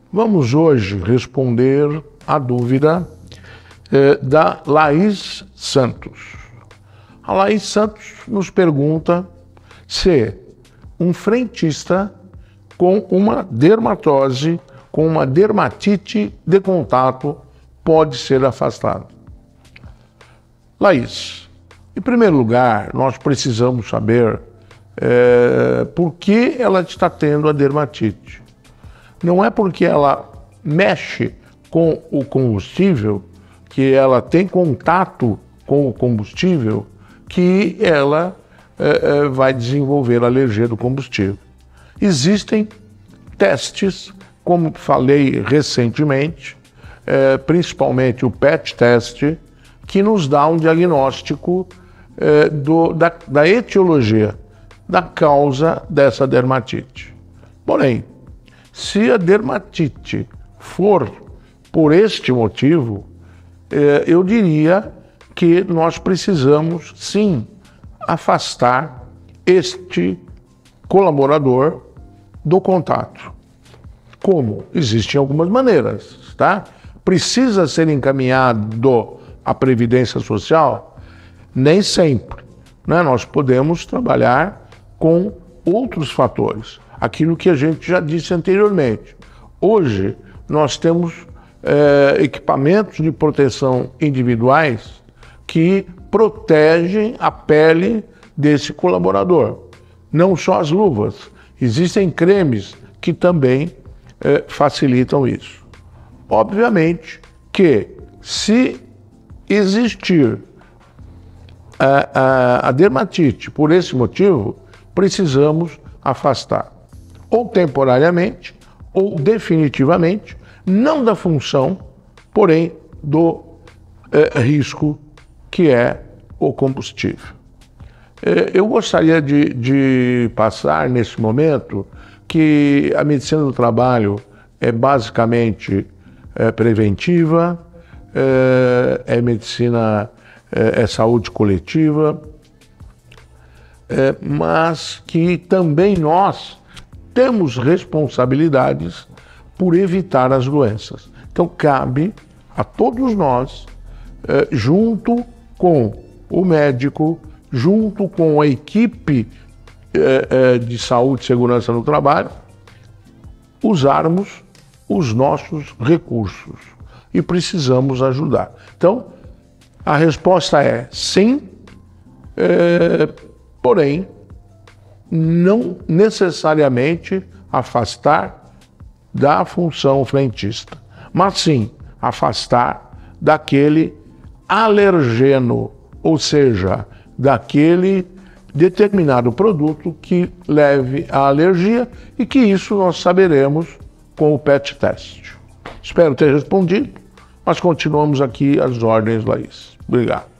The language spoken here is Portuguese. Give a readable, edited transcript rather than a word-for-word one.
Vamos hoje responder a dúvida da Laís Santos. A Laís Santos nos pergunta se um frentista com uma dermatose, com uma dermatite de contato, pode ser afastado. Laís, em primeiro lugar, nós precisamos saber por que ela está tendo a dermatite. Não é porque ela mexe com o combustível, que ela tem contato com o combustível, que ela vai desenvolver alergia do combustível. Existem testes, como falei recentemente, principalmente o PET teste, que nos dá um diagnóstico da etiologia, da causa dessa dermatite. Porém, se a dermatite for por este motivo, eu diria que nós precisamos, sim, afastar este colaborador do contato. Como? Existem algumas maneiras, tá? Precisa ser encaminhado à Previdência Social? Nem sempre, né? Nós podemos trabalhar com outros fatores. Aquilo que a gente já disse anteriormente. Hoje, nós temos equipamentos de proteção individuais que protegem a pele desse colaborador. Não só as luvas, existem cremes que também facilitam isso. Obviamente que, se existir a dermatite por esse motivo, precisamos afastar, ou temporariamente, ou definitivamente, não da função, porém do risco que é o combustível. Eu gostaria de passar nesse momento que a medicina do trabalho é basicamente preventiva, é saúde coletiva, mas que também nós temos responsabilidades por evitar as doenças. Então cabe a todos nós, junto com o médico, junto com a equipe de saúde e segurança no trabalho, usarmos os nossos recursos e precisamos ajudar. Então, a resposta é sim, porém, não necessariamente afastar da função frentista, mas sim afastar daquele alergeno, ou seja, daquele determinado produto que leve à alergia, e que isso nós saberemos com o PET teste. Espero ter respondido, mas continuamos aqui às ordens, Laís. Obrigado.